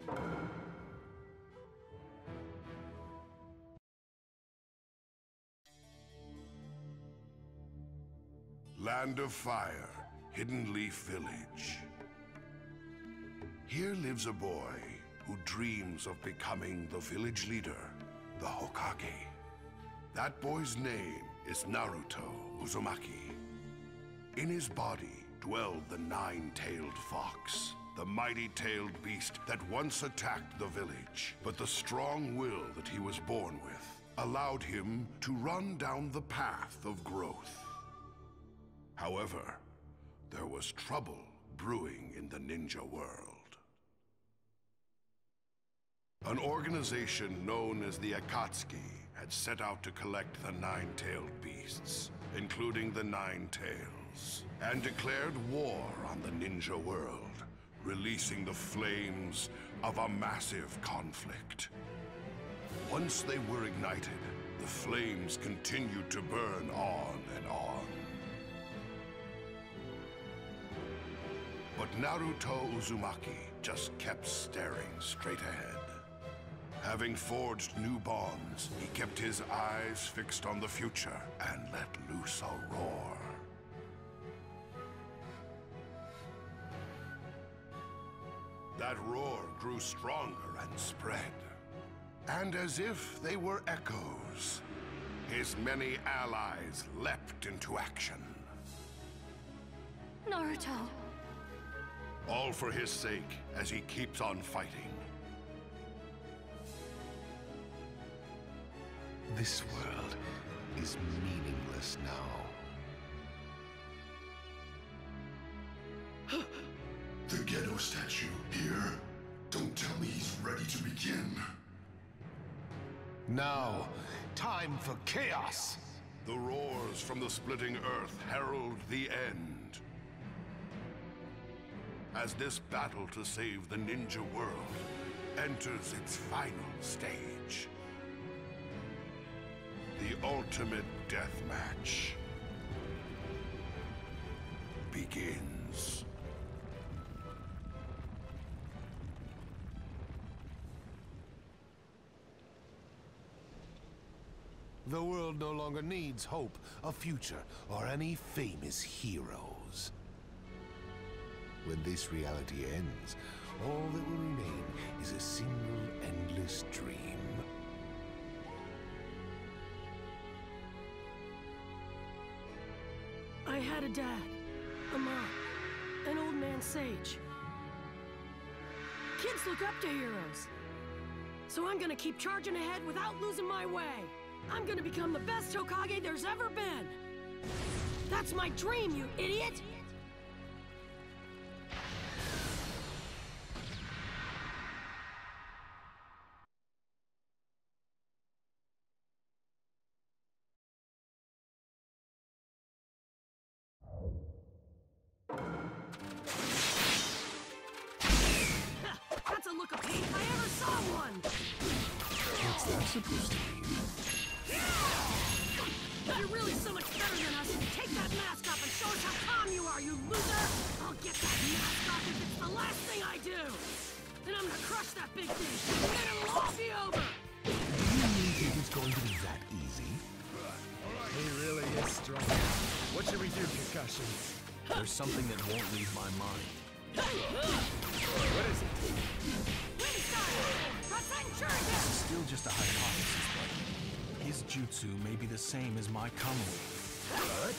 Land of Fire, Hidden Leaf Village. Here lives a boy who dreams of becoming the village leader, the Hokage. That boy's name is Naruto Uzumaki. In his body dwelled the nine-tailed fox, the mighty-tailed beast that once attacked the village. But the strong will that he was born with allowed him to run down the path of growth. However, there was trouble brewing in the ninja world. An organization known as the Akatsuki had set out to collect the nine-tailed beasts, including the Nine Tails, and declared war on the ninja world, releasing the flames of a massive conflict. Once they were ignited, the flames continued to burn on and on. But Naruto Uzumaki just kept staring straight ahead. Having forged new bonds, he kept his eyes fixed on the future and let loose a roar. That roar grew stronger and spread. And as if they were echoes, his many allies leapt into action. Naruto! All for his sake, as he keeps on fighting. This world is meaningless now. The Gedo statue here. Don't tell me he's ready to begin. Now, time for chaos! The roars from the splitting earth herald the end. As this battle to save the ninja world enters its final stage. The ultimate death match begins. The world no longer needs hope, a future, or any famous heroes. When this reality ends, all that will remain is a single endless dream. I had a dad, a mom, an old man sage. Kids look up to heroes. So I'm gonna keep charging ahead without losing my way. I'm gonna become the best Hokage there's ever been. That's my dream, you idiot! That's a look of pain if I ever saw one! What's that supposed to mean? You're really so much better than us. Take that mask off and show us how calm you are, you loser! I'll get that mask off if it's the last thing I do! Then I'm gonna crush that big thing, and then it'll all be over! Do you really think it's going to be that easy? He really is strong. What should we do, Kakashi? There's something that won't leave my mind. What is it? Wind style! Rasengan! This is still just a hypothesis, but his jutsu may be the same as my Kamui. What?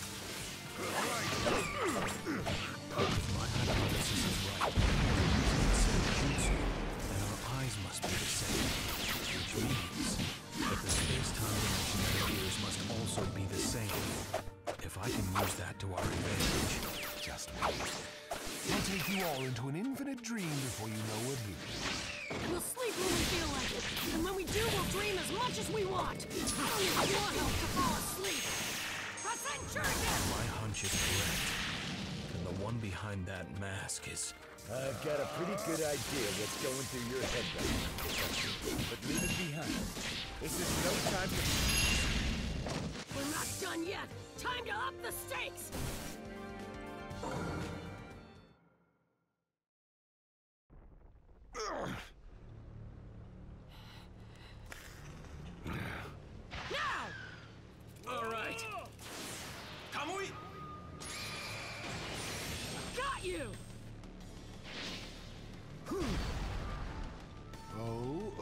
If my hypothesis is right, using the same jutsu, then our eyes must be the same. Which means that the space-time dimension that appears must also be the same. If I can use that to our advantage. Just wait. I'll take you all into an infinite dream before you know what hit you. We'll sleep when we feel like it, and when we do, we'll dream as much as we want. I don't need your help to fall asleep. Rasengan! My hunch is correct. And the one behind that mask is... I've got a pretty good idea what's going through your head right now, Kakashi. But leave it behind. This is no time to... We're not done yet. Time to up the stakes!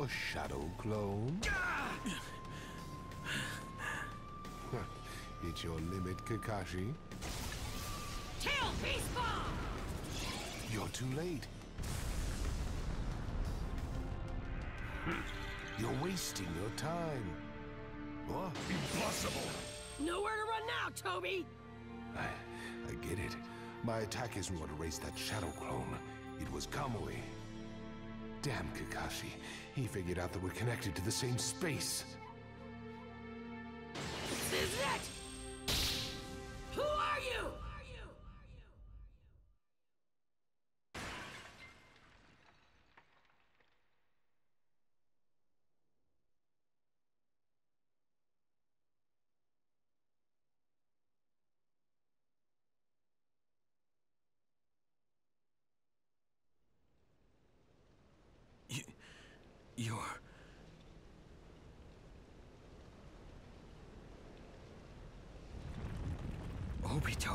shadow clone? It's your limit, Kakashi. Tail beast bomb! You're too late. You're wasting your time. What? Impossible! Nowhere to run now, Toby! I get it. My attack isn't what erased that shadow clone. It was Kamui. Damn Kakashi. He figured out that we're connected to the same space. This is it! Who are you? You're... Obito.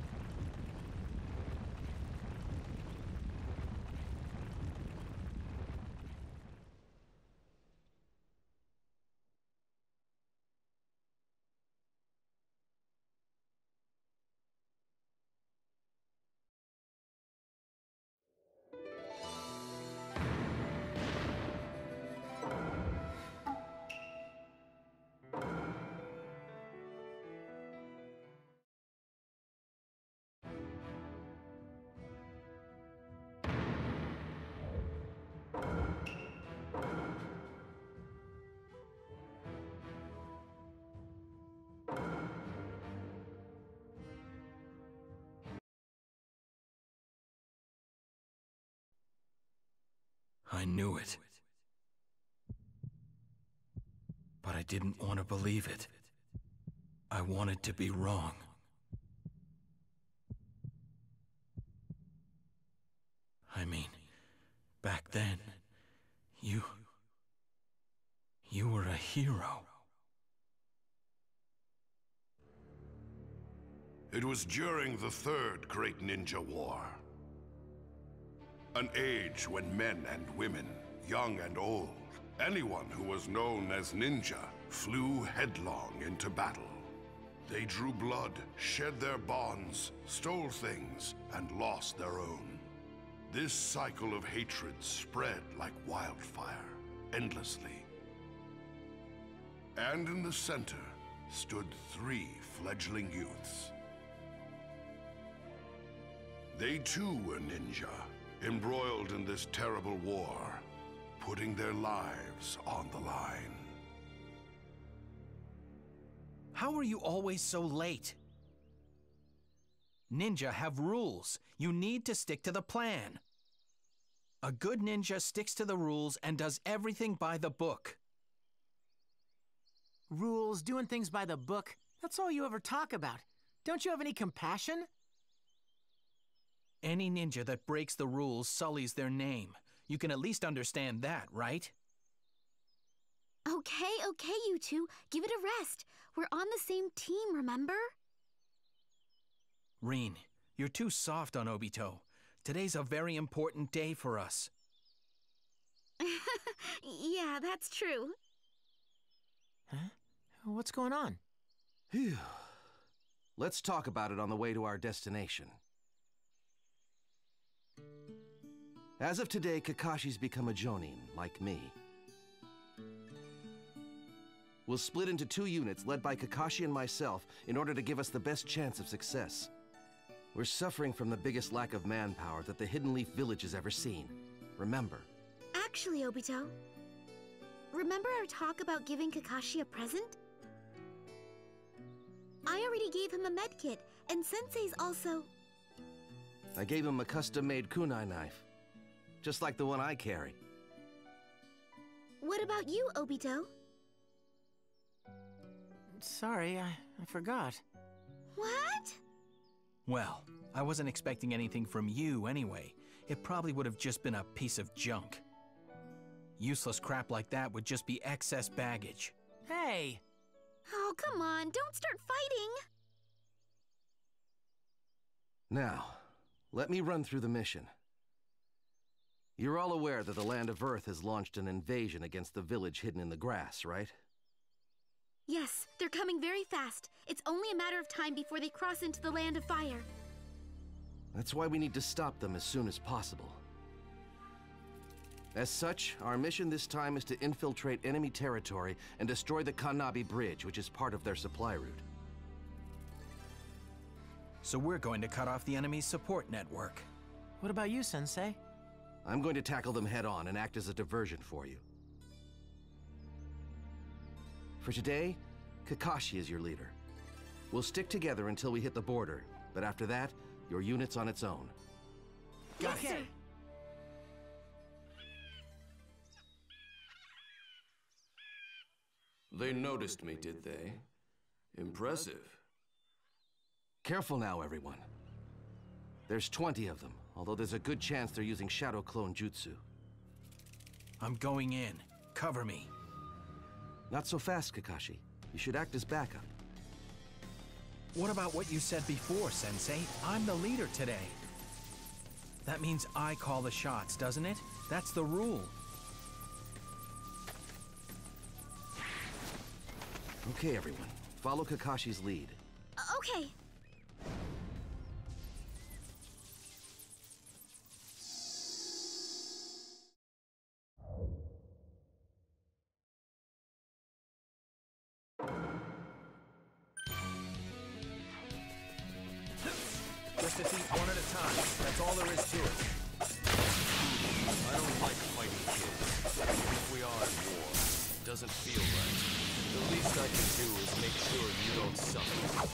I knew it. But I didn't want to believe it. I wanted to be wrong. I mean, back then, you were a hero. It was during the Third Great Ninja War. An age when men and women, young and old, anyone who was known as ninja, flew headlong into battle. They drew blood, shed their bonds, stole things, and lost their own. This cycle of hatred spread like wildfire, endlessly. And in the center stood 3 fledgling youths. They too were ninja, embroiled in this terrible war, putting their lives on the line. How are you always so late? Ninja have rules. You need to stick to the plan. A good ninja sticks to the rules and does everything by the book. Rules, doing things by the book, that's all you ever talk about. Don't you have any compassion? Any ninja that breaks the rules sullies their name. You can at least understand that, right? Okay, you two. Give it a rest. We're on the same team, remember? Rin, you're too soft on Obito. Today's a very important day for us. Yeah, that's true. Huh? What's going on? Phew. Let's talk about it on the way to our destination. As of today, Kakashi's become a Jonin, like me. We'll split into 2 units led by Kakashi and myself in order to give us the best chance of success. We're suffering from the biggest lack of manpower that the Hidden Leaf Village has ever seen. Remember. Actually, Obito, remember our talk about giving Kakashi a present? I already gave him a medkit, and Sensei's also... I gave him a custom-made kunai knife, just like the one I carry. What about you, Obito? Sorry, I forgot. What? Well, I wasn't expecting anything from you anyway. It probably would have just been a piece of junk. Useless crap like that would just be excess baggage. Hey! Oh, come on, don't start fighting! Now, let me run through the mission. You're all aware that the Land of Earth has launched an invasion against the village hidden in the grass, right? Yes, they're coming very fast. It's only a matter of time before they cross into the Land of Fire. That's why we need to stop them as soon as possible. As such, our mission this time is to infiltrate enemy territory and destroy the Kanabi Bridge, which is part of their supply route. So we're going to cut off the enemy's support network. What about you, Sensei? I'm going to tackle them head-on and act as a diversion for you. For today, Kakashi is your leader. We'll stick together until we hit the border, but after that, your unit's on its own. Got it. They noticed me, did they? Impressive. Careful now, everyone. There's 20 of them, although there's a good chance they're using Shadow Clone Jutsu. I'm going in. Cover me. Not so fast, Kakashi. You should act as backup. What about what you said before, Sensei? I'm the leader today. That means I call the shots, doesn't it? That's the rule. Okay, everyone. Follow Kakashi's lead. Okay. Just defeat one at a time. That's all there is to it. I don't like fighting kids. Even if we are at war, it doesn't feel right. The least I can do is make sure you don't suffer.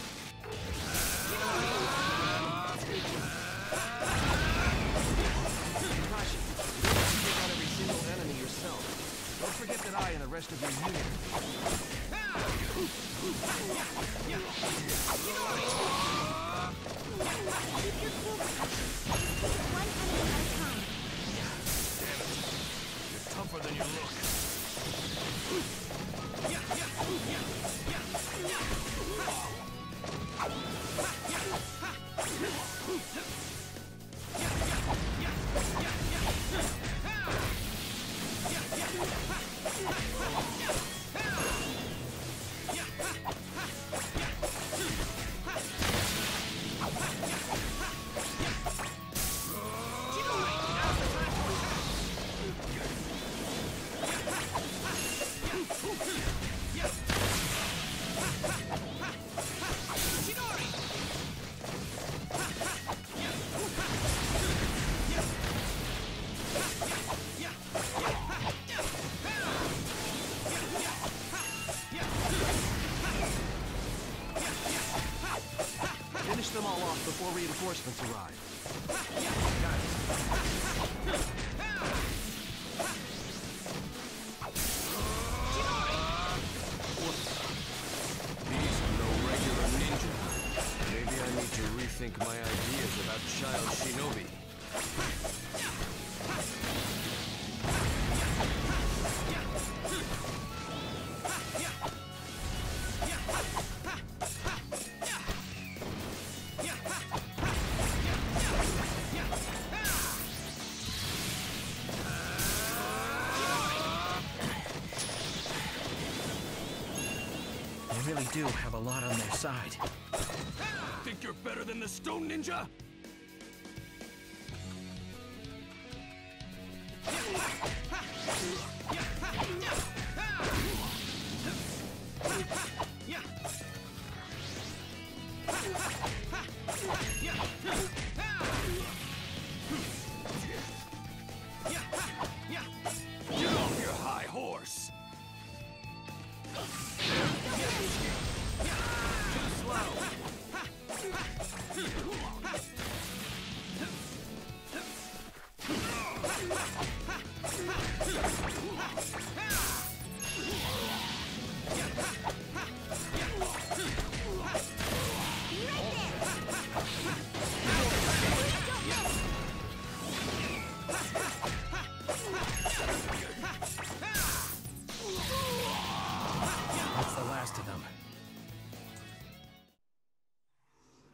Kakashi, you don't take out every single enemy yourself. Don't forget that I and the rest of your unit. Keep your cool, Kakashi. One enemy at a time. You're tougher than you look. Finish them all off before reinforcements arrive. These are no regular ninja. Maybe I need to rethink my ideas about child shinobi. They really do have a lot on their side. Think you're better than the Stone Ninja? Get off your high horse! Too slow! That's the last of them.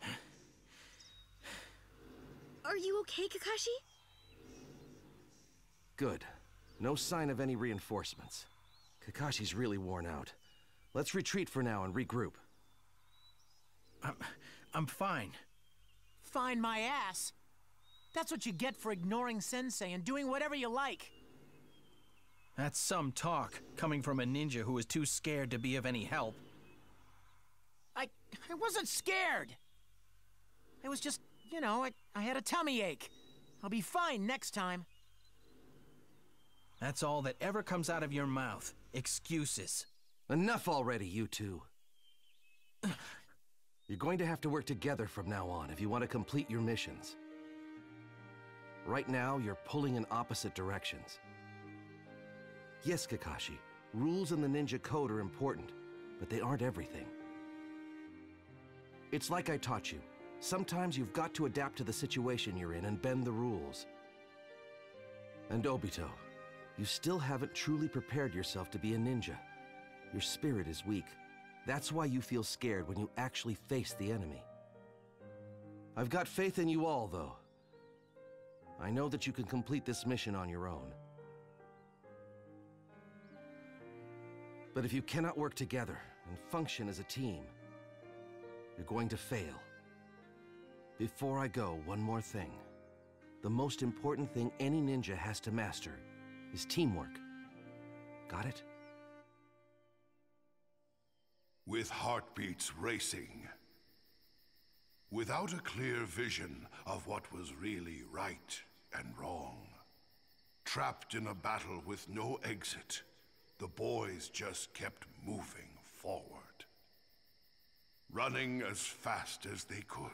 Are you okay, Kakashi? Good. No sign of any reinforcements. Kakashi's really worn out. Let's retreat for now and regroup. I'm fine. Fine my ass. That's what you get for ignoring Sensei and doing whatever you like. That's some talk, coming from a ninja who was too scared to be of any help. I wasn't scared. I was just, you know, I had a tummy ache. I'll be fine next time. That's all that ever comes out of your mouth. Excuses. Enough already, you two. You're going to have to work together from now on if you want to complete your missions. Right now, you're pulling in opposite directions. Yes, Kakashi, rules in the ninja code are important, but they aren't everything. It's like I taught you. Sometimes you've got to adapt to the situation you're in and bend the rules. And Obito, you still haven't truly prepared yourself to be a ninja. Your spirit is weak. That's why you feel scared when you actually face the enemy. I've got faith in you all, though. I know that you can complete this mission on your own. But if you cannot work together and function as a team, you're going to fail. Before I go, one more thing. The most important thing any ninja has to master is teamwork. Got it? With heartbeats racing, without a clear vision of what was really right and wrong, trapped in a battle with no exit, the boys just kept moving forward, running as fast as they could.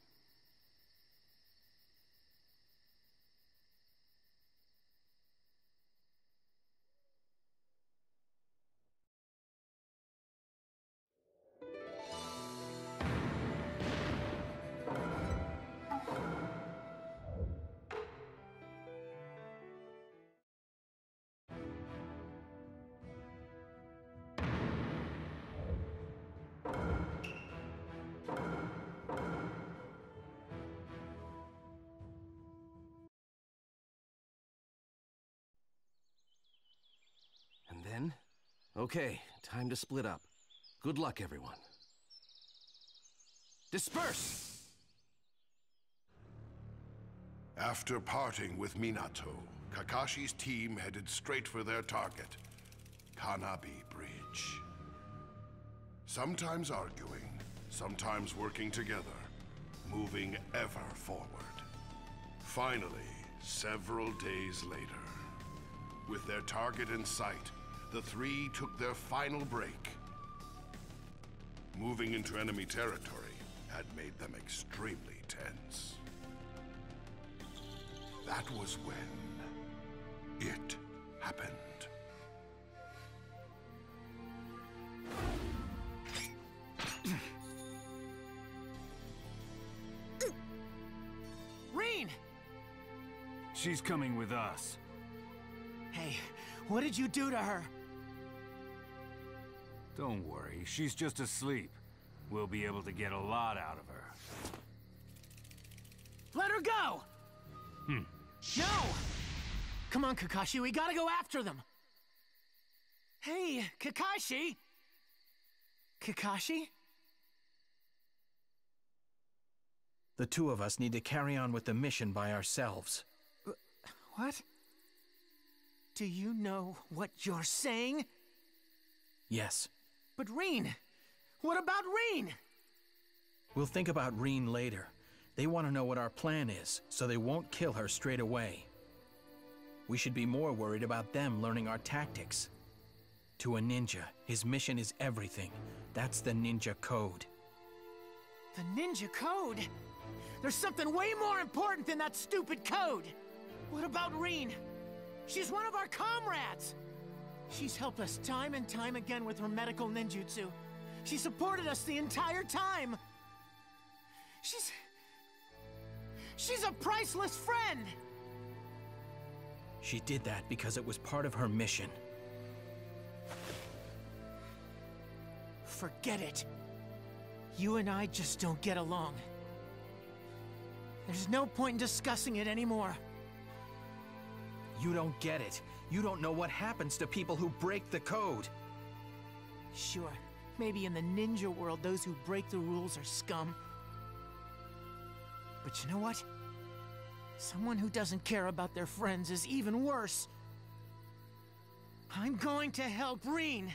Then? Okay, time to split up. Good luck, everyone. Disperse! After parting with Minato, Kakashi's team headed straight for their target, Kanabi Bridge. Sometimes arguing, sometimes working together, moving ever forward. Finally, several days later, with their target in sight, the three took their final break. Moving into enemy territory had made them extremely tense. That was when it happened. Rin! She's coming with us. Hey, what did you do to her? Don't worry, she's just asleep. We'll be able to get a lot out of her. Let her go! No! Come on, Kakashi, we gotta go after them! Hey, Kakashi! Kakashi? The two of us need to carry on with the mission by ourselves. What? Do you know what you're saying? Yes. But Rin! What about Rin? We'll think about Rin later. They want to know what our plan is, so they won't kill her straight away. We should be more worried about them learning our tactics. To a ninja, his mission is everything. That's the ninja code. The ninja code? There's something way more important than that stupid code! What about Rin? She's one of our comrades! She's helped us time and time again with her medical ninjutsu. She supported us the entire time! She's a priceless friend! She did that because it was part of her mission. Forget it. You and I just don't get along. There's no point in discussing it anymore. You don't get it. You don't know what happens to people who break the code. Sure, maybe in the ninja world, those who break the rules are scum. But you know what? Someone who doesn't care about their friends is even worse. I'm going to help Reen.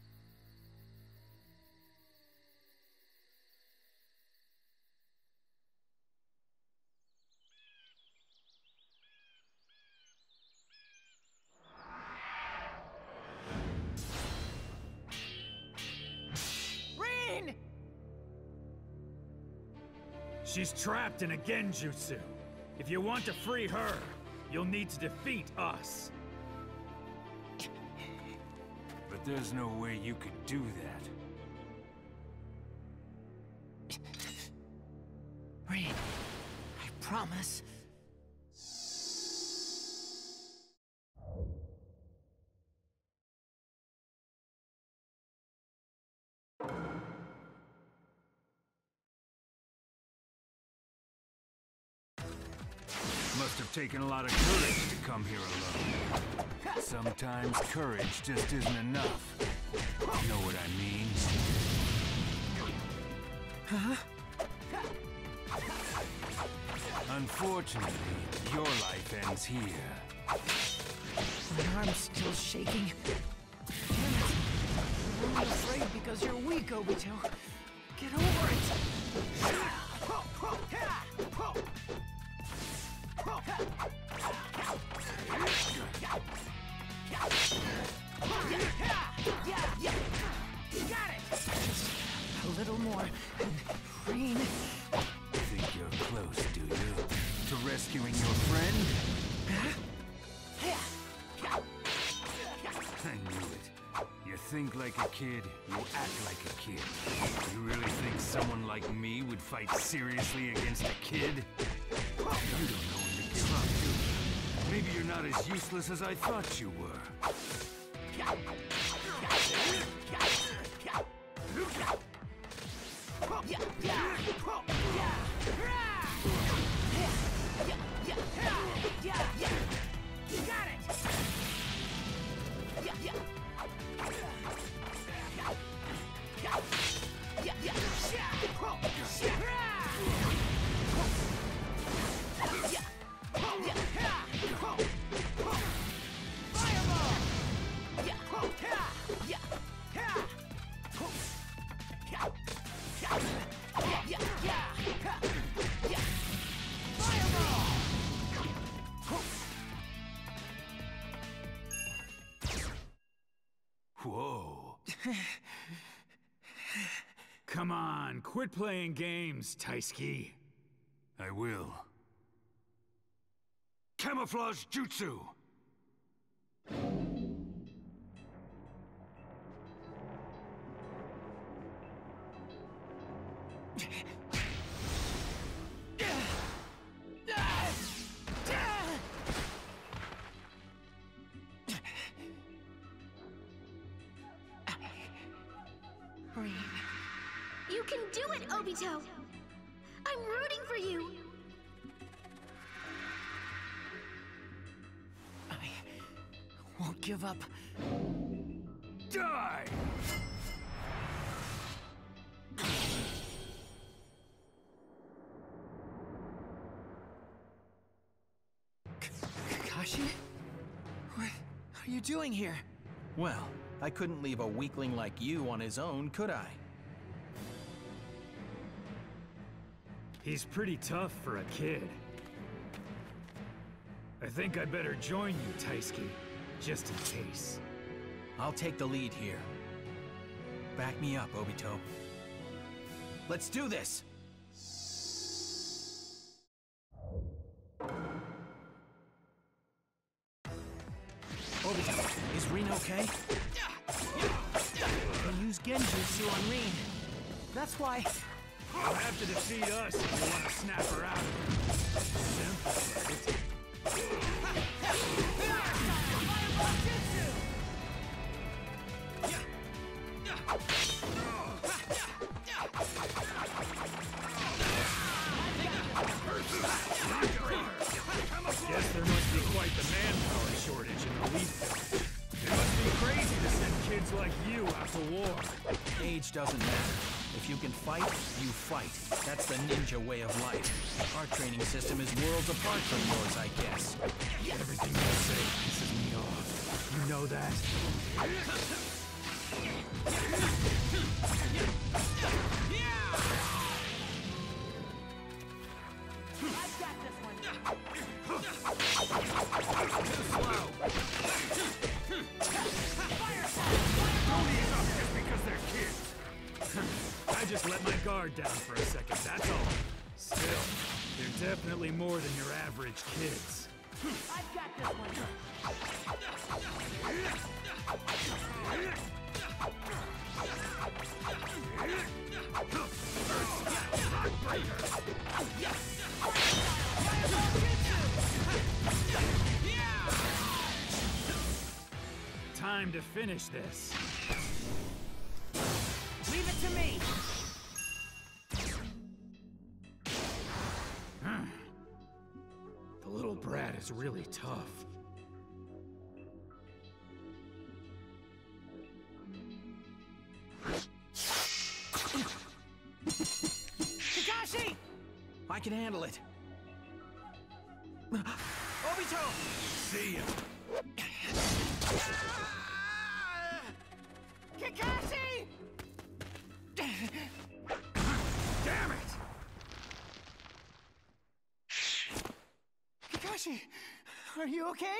Reen! She's trapped in a genjutsu. If you want to free her, you'll need to defeat us. But there's no way you could do that. Reen, I promise. Must have taken a lot of courage to come here alone. Sometimes courage just isn't enough. You know what I mean? Huh? Unfortunately, your life ends here. My arm's still shaking. Damn it. I'm only afraid because you're weak, Obito. Get over it! Got it! A little more. Reen. Think you're close, do you? To rescuing your friend? I knew it. You think like a kid, you act like a kid. You really think someone like me would fight seriously against a kid? You don't know when to give up, do you? Maybe you're not as useless as I thought you were. Got it! Whoa. Come on, quit playing games, Taisuke. I will. Camouflage Jutsu! You can do it, Obito! I'm rooting for you! I won't give up. Die! Kakashi? What are you doing here? Well, I couldn't leave a weakling like you on his own, could I? He's pretty tough for a kid. I think I better join you, Taisuke, just in case. I'll take the lead here. Back me up, Obito. Let's do this! Obito, is Reen okay? They use Genjutsu on Reen. That's why... You'll have to defeat us if you want to snap her out of it. Simple, right? Guess there must be quite the manpower throughout the war. Age doesn't matter. If you can fight, you fight. That's the ninja way of life. Our training system is worlds apart from yours, I guess. Everything you say pisses me off. You know that? I've got this one. Too slow. Don't ease up just because they're kids. I just let my guard down for a second, that's all. Still, they're definitely more than your average kids. I've got this one. Time to finish this. Leave it to me. The little brat is really tough. Kakashi! I can handle it. Obito! See ya. Kakashi! Damn it! Kakashi, are you okay?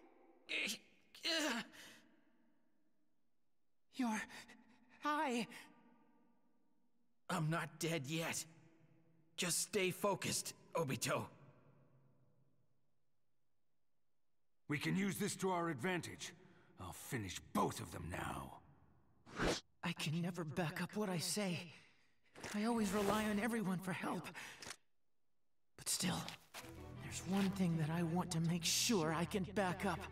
Your eye. I'm not dead yet. Just stay focused, Obito. We can use this to our advantage. I'll finish both of them now. I can never back up what I say. I always rely on everyone for help. But still, there's one thing that I want to make sure I can back up.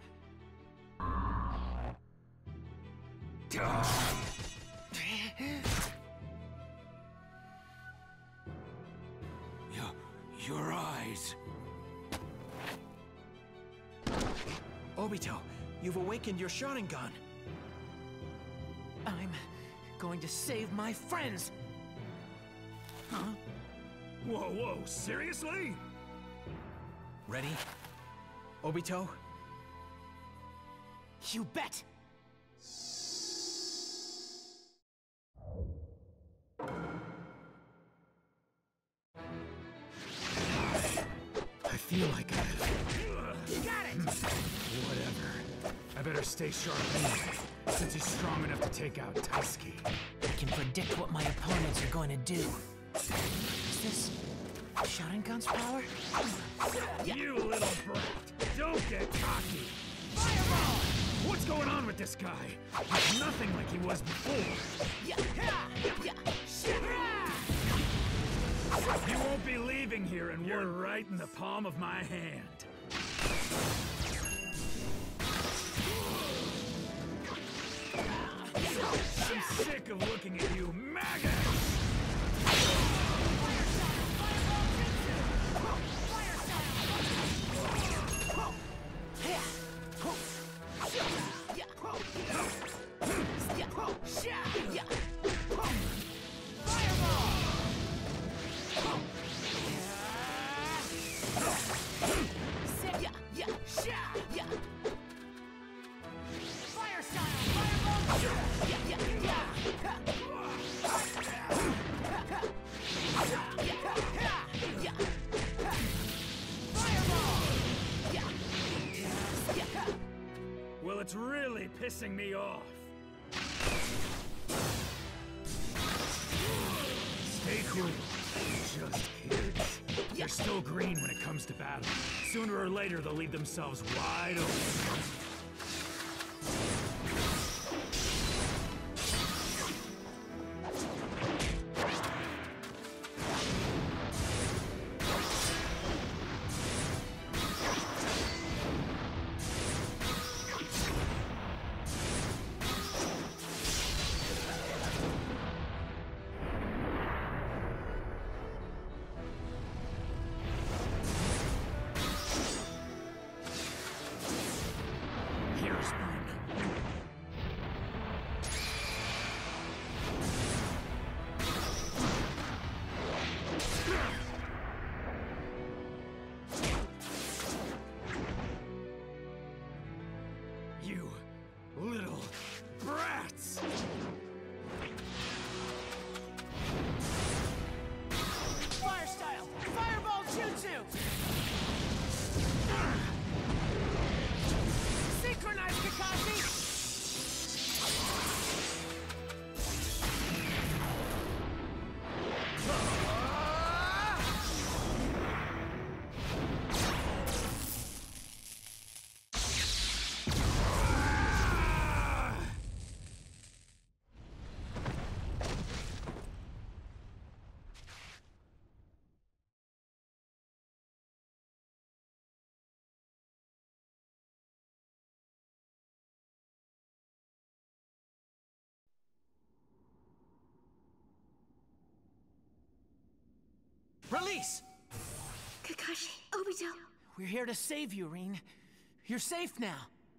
Your eyes. Obito, you've awakened your Sharingan. I'm going to save my friends! Huh? Whoa, seriously? Ready? Obito? You bet! I feel like You got it! Whatever. I better stay sharp anyway, since he's strong enough to take out Taisuke. I can predict what my opponents are going to do. Is this Sharingan's power? You little brat! Don't get cocky! Fireball! What's going on with this guy? He's nothing like he was before. You won't be leaving here, and you're right in the palm of my hand. I'm sick of looking at you, maggots! Well, it's really pissing me off. Stay cool. Just kids. They're still green when it comes to battle. Sooner or later, they'll leave themselves wide open. You little brats! Fire style! Fireball jutsu! Synchronize, Kakashi! Release! Kakashi, Obito. We're here to save you, Rin. You're safe now.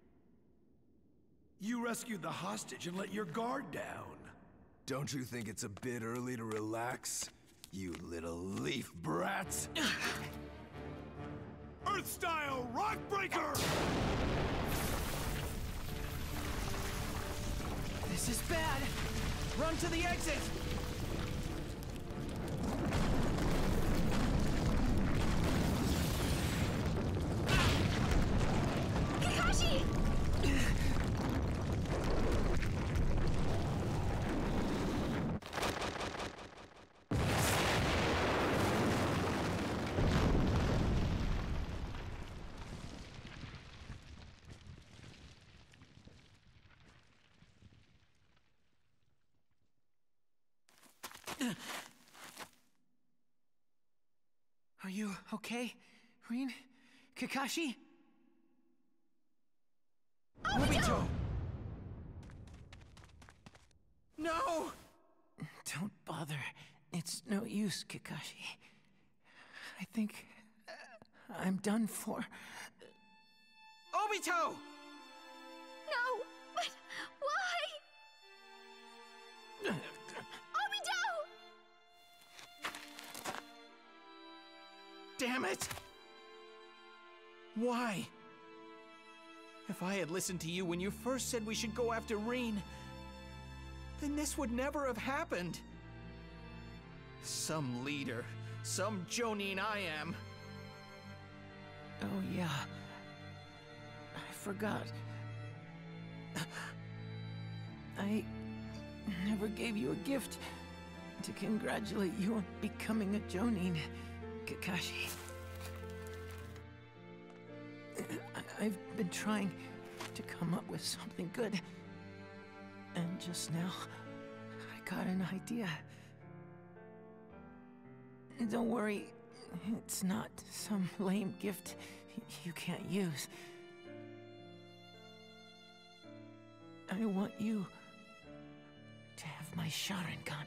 You rescued the hostage and let your guard down. Don't you think it's a bit early to relax, you little leaf brats? Earth-style rock breaker! This is bad. Run to the exit. Kakashi! Are you okay, Rin? Kakashi? Obito! No! Don't bother. It's no use, Kakashi. I think I'm done for. Obito! No, but why? Obito! Damn it! Why? If I had listened to you when you first said we should go after Rin, then this would never have happened. Some leader, some Jonin I am. Oh yeah, I forgot. I never gave you a gift to congratulate you on becoming a Jonin, Kakashi. I've been trying to come up with something good. And just now, I got an idea. Don't worry, it's not some lame gift you can't use. I want you to have my Sharingan.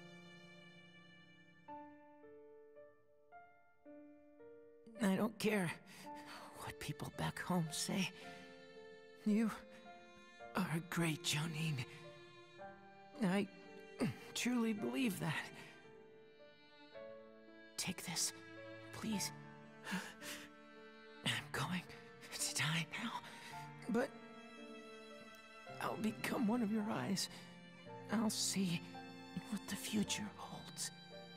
I don't care what people back home say. You are a great Jonin. I truly believe that. Take this, please. I'm going to die now, but I'll become one of your eyes. I'll see what the future holds.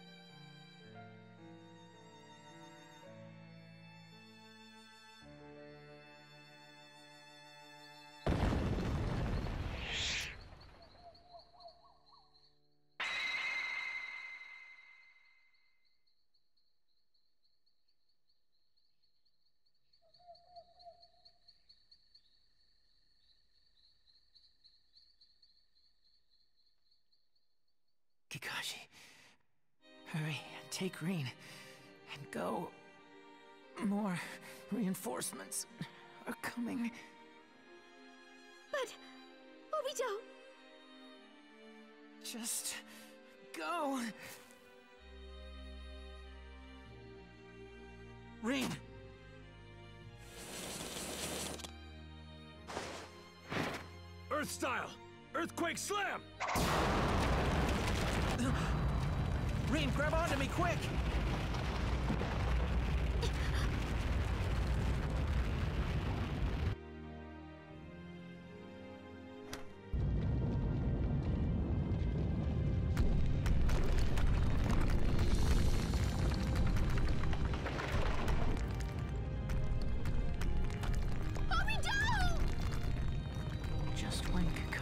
Kakashi, hurry and take Rin and go. More reinforcements are coming. But, Obito! Just go. Rin! Earth style! Earthquake slam! Rin, grab onto me, quick!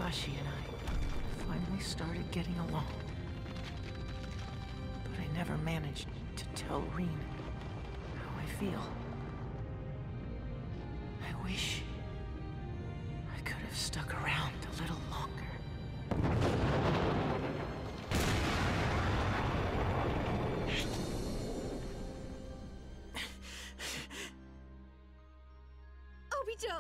Kakashi and I finally started getting along. But I never managed to tell Rin how I feel. I wish I could have stuck around a little longer. Obito!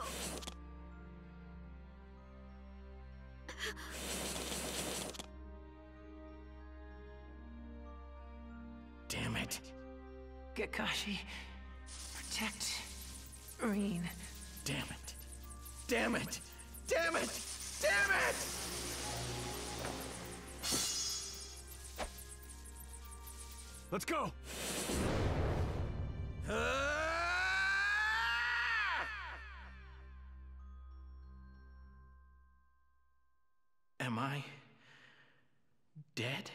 Damn it. Kakashi, protect Rin. Damn it. Damn it! Damn it! Damn it! Let's go! Am I dead?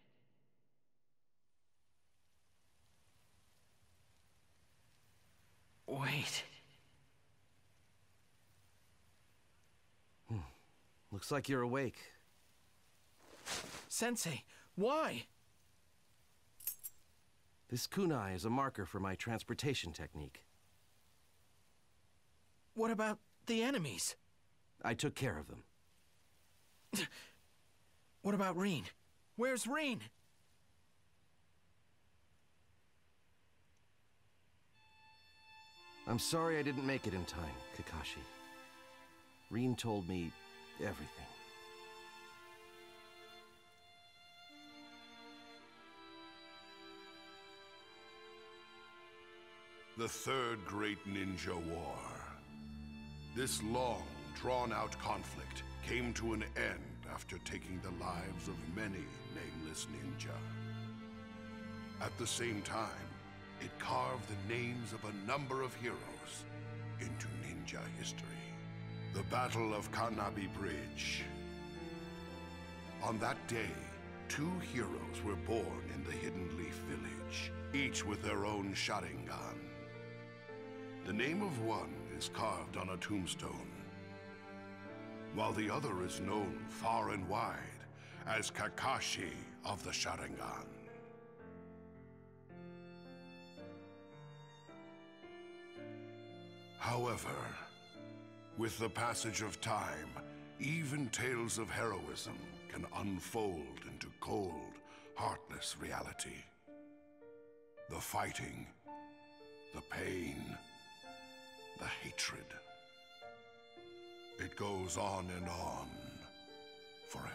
Wait. Looks like you're awake. Sensei, why? This kunai is a marker for my transportation technique. What about the enemies? I took care of them. What about Rin? Where's Rin? I'm sorry I didn't make it in time, Kakashi. Rin told me everything. The Third Great Ninja War. This long, drawn-out conflict came to an end after taking the lives of many nameless ninja. At the same time, it carved the names of a number of heroes into ninja history. The Battle of Kanabi Bridge. On that day, 2 heroes were born in the Hidden Leaf Village, each with their own Sharingan. The name of one is carved on a tombstone, while the other is known far and wide as Kakashi of the Sharingan. However, with the passage of time, even tales of heroism can unfold into cold, heartless reality. The fighting, the pain, the hatred. It goes on and on, forever.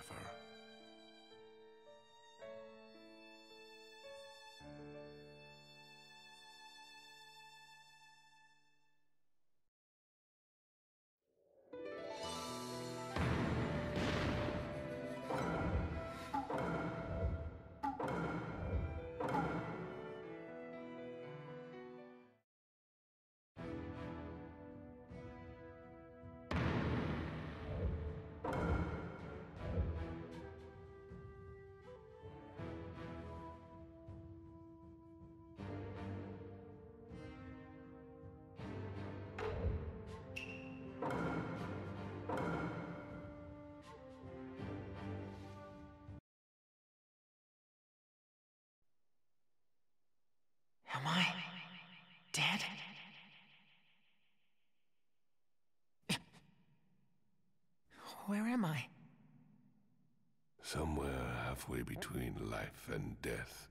Am I dead? Where am I? Somewhere halfway between life and death.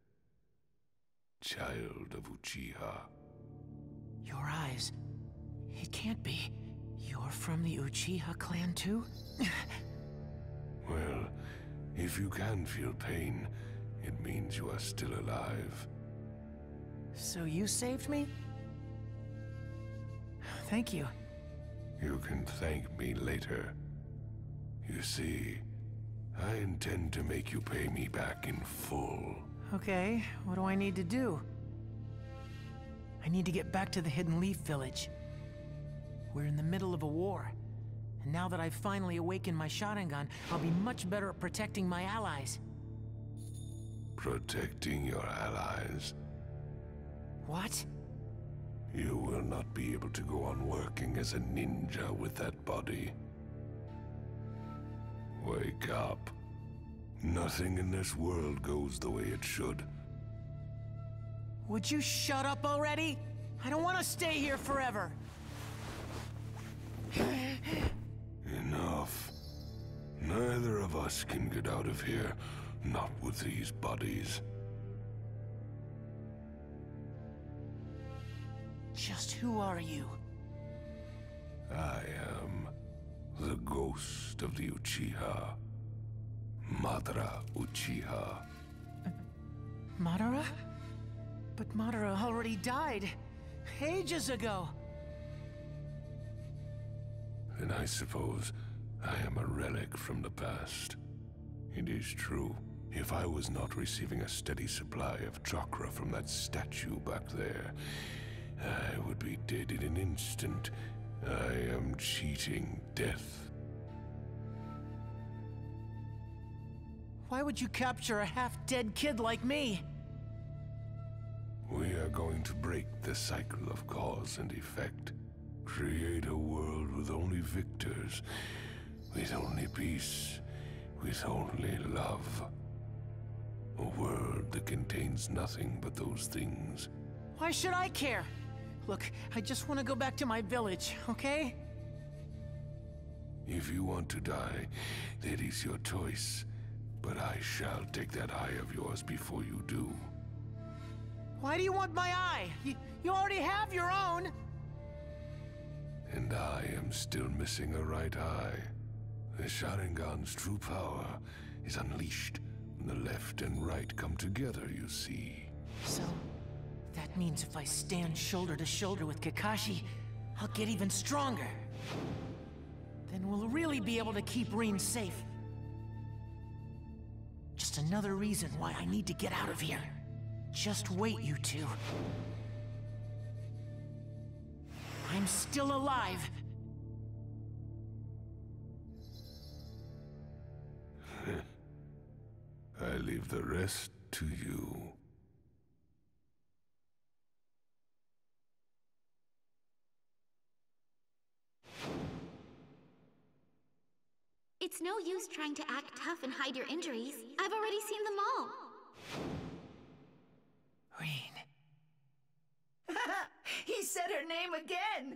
Child of Uchiha. Your eyes. It can't be. You're from the Uchiha clan too? Well, if you can feel pain, it means you are still alive. So you saved me? Thank you. You can thank me later. You see, I intend to make you pay me back in full. Okay, what do I need to do? I need to get back to the Hidden Leaf Village. We're in the middle of a war. And now that I've finally awakened my Sharingan, I'll be much better at protecting my allies. Protecting your allies? What? You will not be able to go on working as a ninja with that body. Wake up. Nothing in this world goes the way it should. Would you shut up already? I don't want to stay here forever. Enough. Neither of us can get out of here, not with these bodies. Just who are you? I am the ghost of the Uchiha. Madara Uchiha. Madara? But Madara already died ages ago. Then I suppose I am a relic from the past. It is true. If I was not receiving a steady supply of chakra from that statue back there, I would be dead in an instant. I am cheating death. Why would you capture a half-dead kid like me? We are going to break the cycle of cause and effect. Create a world with only victors, with only peace, with only love. A world that contains nothing but those things. Why should I care? Look, I just want to go back to my village, okay? If you want to die, that is your choice. But I shall take that eye of yours before you do. Why do you want my eye? You already have your own! And I am still missing a right eye. The Sharingan's true power is unleashed when the left and right come together, you see. So, that means if I stand shoulder to shoulder with Kakashi, I'll get even stronger. Then we'll really be able to keep Rin safe. Just another reason why I need to get out of here. Just wait, you two. I'm still alive. I leave the rest to you. It's no use trying to act tough and hide your injuries. I've already seen them all. Rin. He said her name again!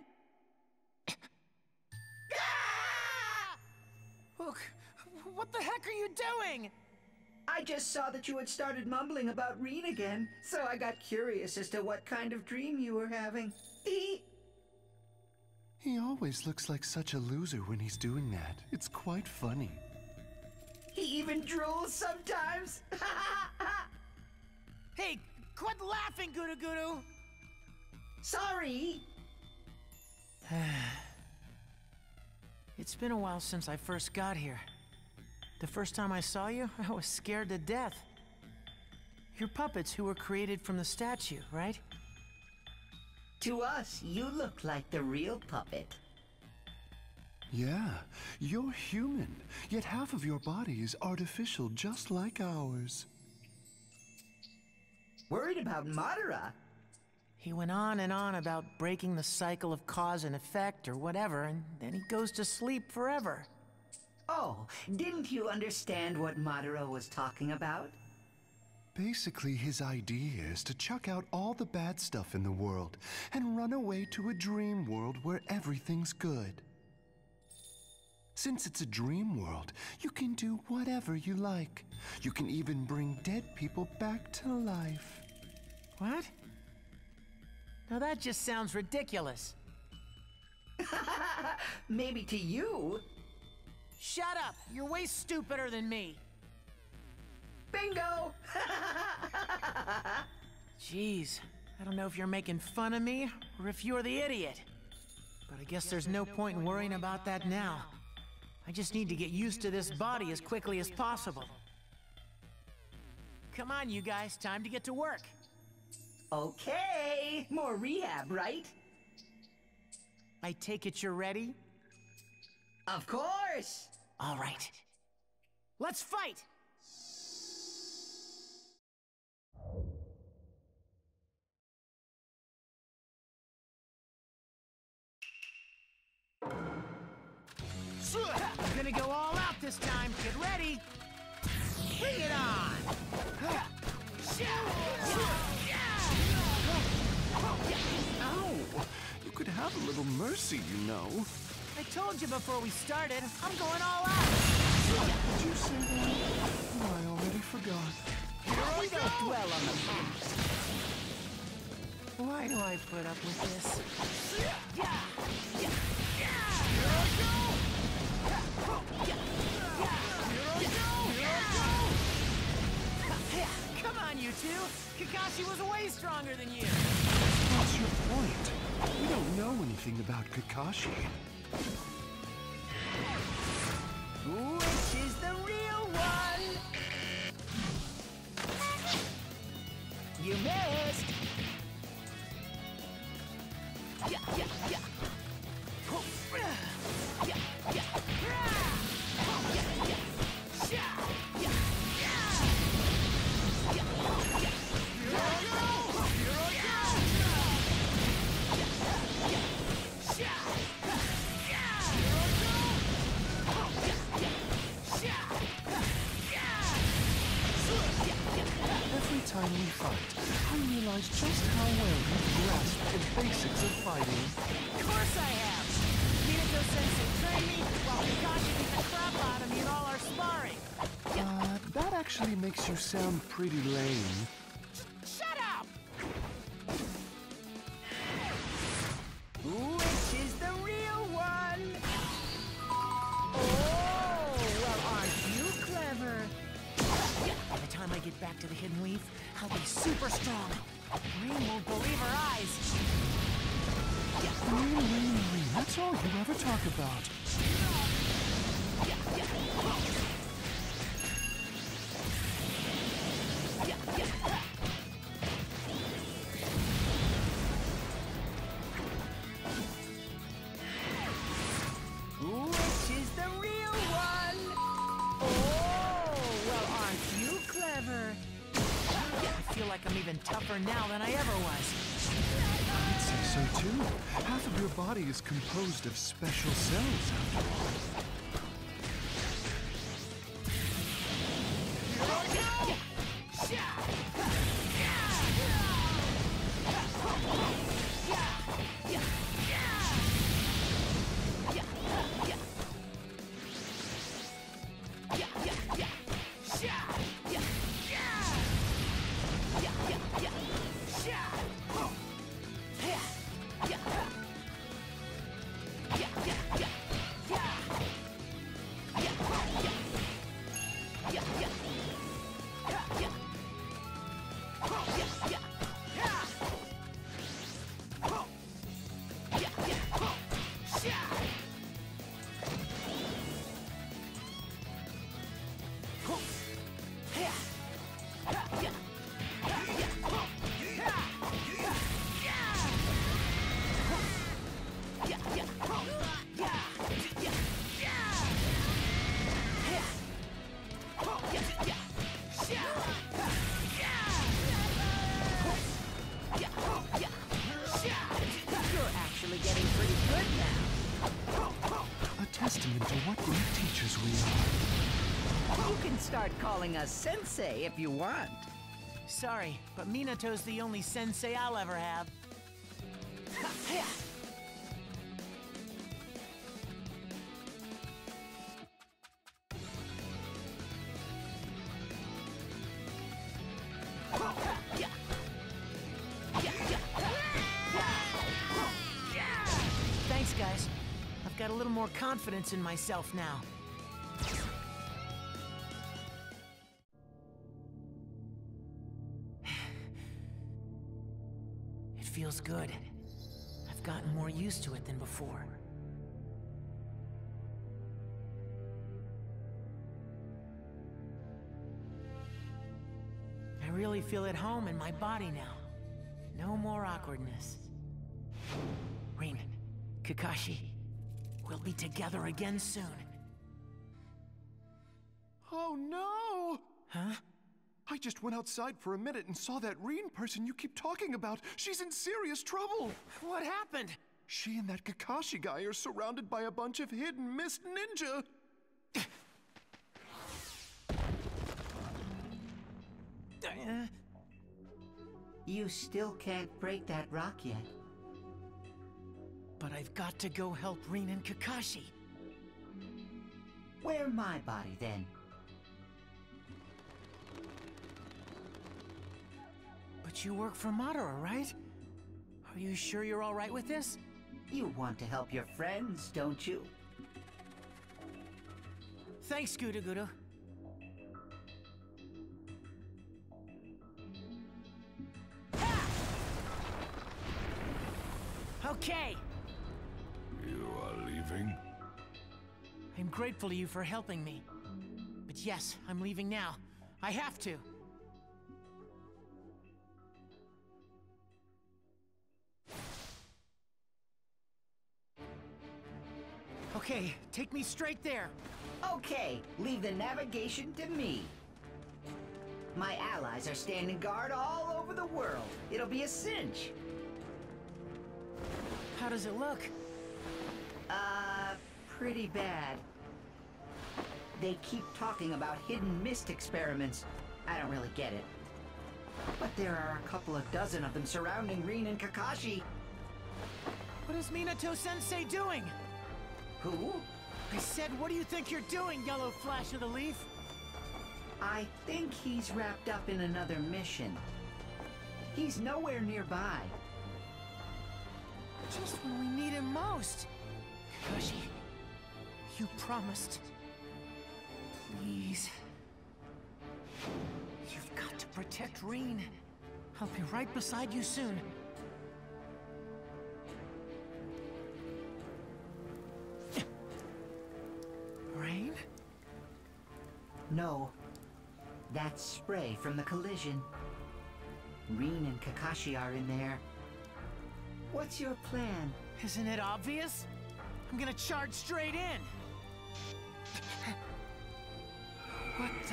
Look, what the heck are you doing? I just saw that you had started mumbling about Rin again, so I got curious as to what kind of dream you were having. He always looks like such a loser when he's doing that. It's quite funny. He even drools sometimes. Hey, quit laughing, Gudu Gudu! Sorry! It's been a while since I first got here. The first time I saw you, I was scared to death. You're puppets who were created from the statue, right? To us, you look like the real puppet. Yeah, you're human, yet half of your body is artificial, just like ours. Worried about Madara? He went on and on about breaking the cycle of cause and effect or whatever, and then he goes to sleep forever. Oh, didn't you understand what Madara was talking about? Basically, his idea is to chuck out all the bad stuff in the world and run away to a dream world where everything's good. Since it's a dream world, you can do whatever you like. You can even bring dead people back to life. What? Now that just sounds ridiculous. Maybe to you. Shut up! You're way stupider than me. Bingo! Jeez, I don't know if you're making fun of me or if you're the idiot. But I guess there's no point in worrying about that now. I just need to get used to this body as quickly as possible. Come on, you guys, time to get to work. Okay, more rehab, right? I take it you're ready? Of course! All right. Let's fight! gonna go all out this time. Get ready. Bring it on. Ow! You could have a little mercy, you know. I told you before we started, I'm going all out. Did you say that? Oh, I already forgot. Here we go. Don't dwell on the past. Why do I put up with this? Come on, you two. Kakashi was way stronger than you. What's your point? We don't know anything about Kakashi. Which is the real one? You missed. Every time we fight, I realize just how well you grasp the basics of fighting. Of course I have. Minato-sensei trained me while Kakashi beat the crap out of me in all our sparring. That actually makes you sound pretty lame. Shut up! Which is the real one? Oh, well, aren't you clever? By the time I get back to the Hidden Leaf, I'll be super strong. Rean won't believe her eyes. Rean. That's all you ever talk about. Which is the real one? Oh, well, aren't you clever? I feel like I'm even tougher now than I ever was. I'd say so too. Half of your body is composed of special cells, after all. Testament to what great teachers we are. You can start calling us Sensei if you want. Sorry, but Minato's the only sensei I'll ever have. Thanks, guys. I've got a little more confidence in myself now. It feels good. I've gotten more used to it than before. I really feel at home in my body now. No more awkwardness. Rin, Kakashi, we'll be together again soon. Oh no! Huh? I just went outside for a minute and saw that Rin person you keep talking about. She's in serious trouble. What happened? She and that Kakashi guy are surrounded by a bunch of hidden mist ninja. You still can't break that rock yet. But I've got to go help Rin and Kakashi. Wear my body, then. But you work for Madara, right? Are you sure you're all right with this? You want to help your friends, don't you? Thanks, Guru. Okay. You are leaving? I'm grateful to you for helping me. But yes, I'm leaving now. I have to. Okay, take me straight there. Okay, leave the navigation to me. My allies are standing guard all over the world. It'll be a cinch. How does it look? Pretty bad. They keep talking about hidden mist experiments. I don't really get it. But there are a couple of dozen of them surrounding Rin and Kakashi. What is Minato-sensei doing? Who? I said, what do you think you're doing, Yellow Flash of the Leaf? I think he's wrapped up in another mission. He's nowhere nearby. Just when we need him most. Kakashi, you promised. Please. You've got to protect Rin. I'll be right beside you soon. Rain? No. That's spray from the collision. Rin and Kakashi are in there. What's your plan? Isn't it obvious? I'm gonna charge straight in. What the...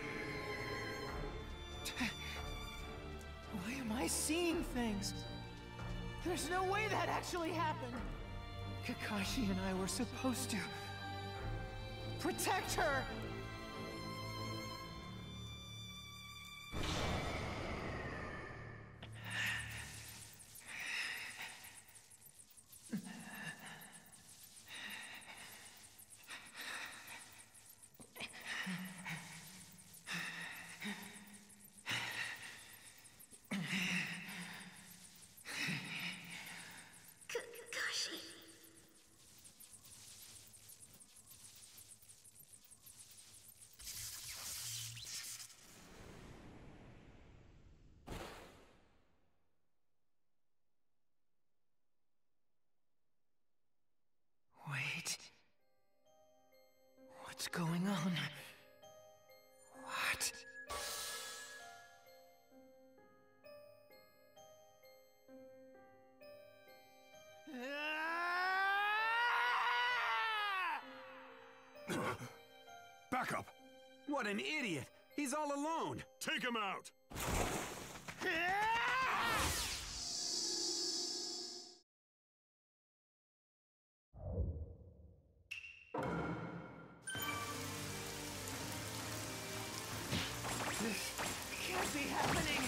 Why am I seeing things? There's no way that actually happened. Kakashi and I were supposed to... protect her! Wait. What's going on? What? Back up! What an idiot! He's all alone! Take him out! This can't be happening!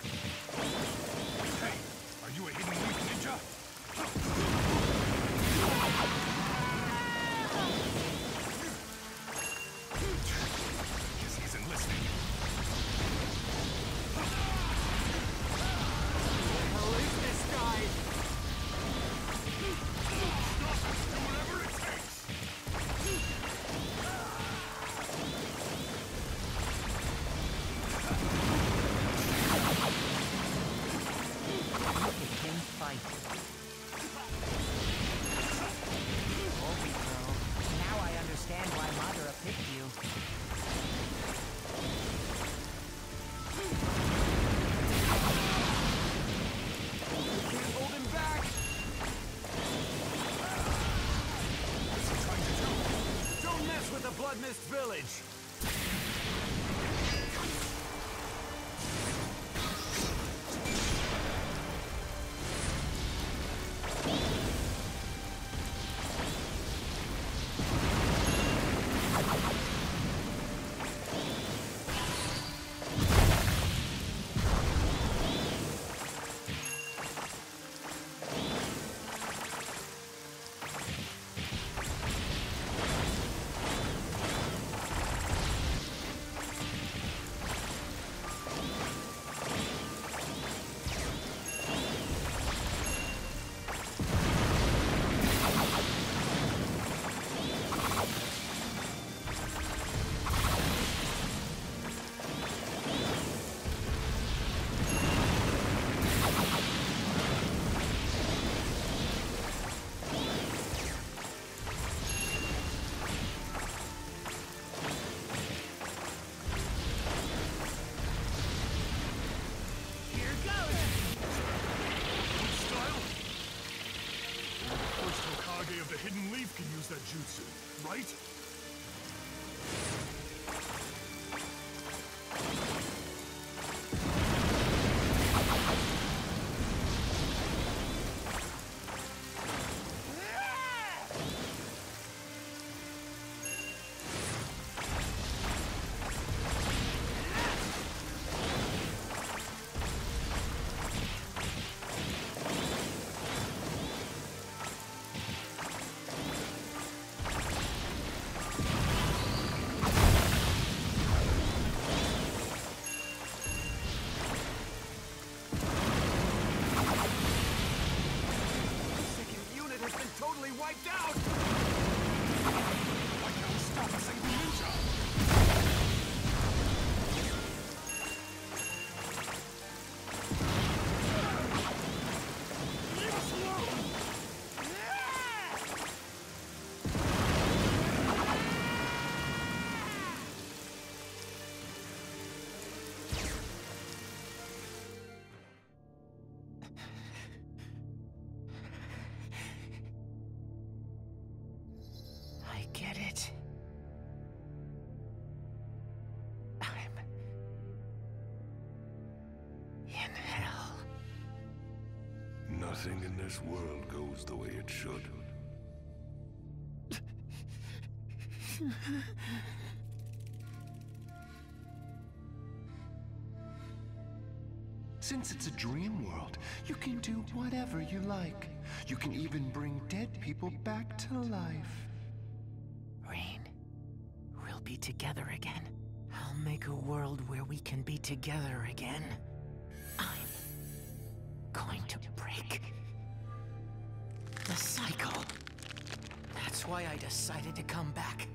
Hey, are you a hidden leaf ninja? Guess he isn't listening. Who is this guy? Stop! Do whatever it takes! Look at him fight. Obito, now I understand why Madara picked you. Can't hold him back! What's he trying to do? Don't mess with the Blood Mist Village! down! Why can't we stop a single ninja? Leave us alone! I get it. I'm in hell. Nothing in this world goes the way it should. Since it's a dream world, you can do whatever you like. You can even bring dead people back to life. Rain, we'll be together again. I'll make a world where we can be together again. I'm going to break the cycle. That's why I decided to come back.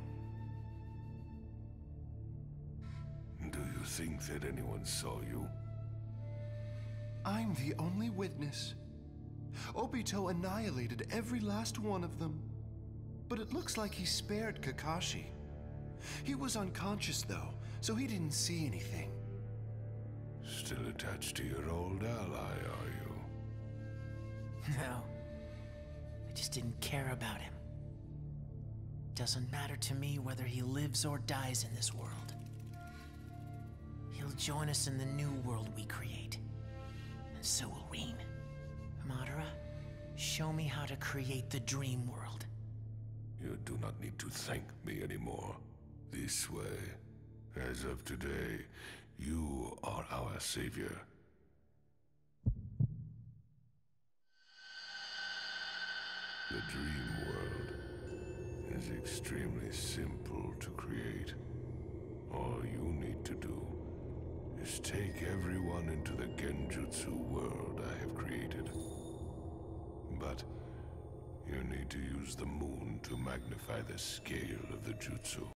Do you think that anyone saw you? I'm the only witness. Obito annihilated every last one of them. But it looks like he spared Kakashi. He was unconscious though, so he didn't see anything. Still attached to your old ally, are you? No. I just didn't care about him. Doesn't matter to me whether he lives or dies in this world. He'll join us in the new world we create. And so will Rin. Madara, show me how to create the dream world. You do not need to thank me anymore. This way, as of today, you are our savior. The dream world is extremely simple to create. All you need to do is take everyone into the Genjutsu world I have created. But you need to use the moon to magnify the scale of the jutsu.